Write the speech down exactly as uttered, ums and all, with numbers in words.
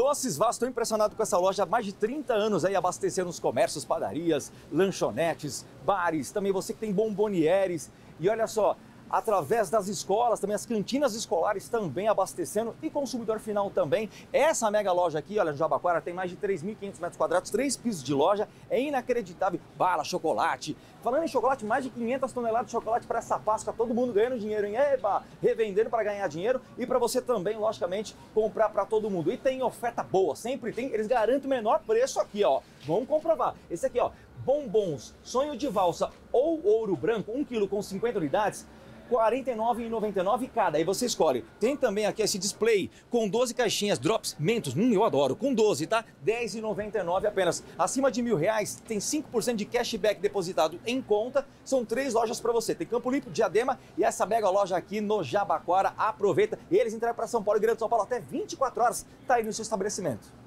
Doces Vaz, estou impressionado com essa loja há mais de trinta anos aí abastecendo os comércios, padarias, lanchonetes, bares, também você que tem bombonieres. E olha só, através das escolas, também as cantinas escolares também abastecendo e consumidor final também. Essa mega loja aqui, olha, no Jabaquara, tem mais de três mil e quinhentos metros quadrados, três pisos de loja, é inacreditável. Bala, chocolate. Falando em chocolate, mais de quinhentas toneladas de chocolate para essa Páscoa, todo mundo ganhando dinheiro, hein? Eba! Revendendo para ganhar dinheiro e para você também, logicamente, comprar para todo mundo. E tem oferta boa, sempre tem, eles garantem o menor preço aqui, ó. Vamos comprovar. Esse aqui, ó, bombons, sonho de valsa ou ouro branco, um quilo com cinquenta unidades, quarenta e nove reais e noventa e nove centavos cada, aí você escolhe. Tem também aqui esse display com doze caixinhas, drops, mentos, hum, eu adoro, com doze, tá? dez reais e noventa e nove centavos apenas. Acima de mil reais, tem cinco por cento de cashback depositado em conta. São três lojas para você, tem Campo Limpo, Diadema e essa mega loja aqui no Jabaquara. Aproveita, eles entregam para São Paulo e Grande São Paulo até vinte e quatro horas, tá aí no seu estabelecimento.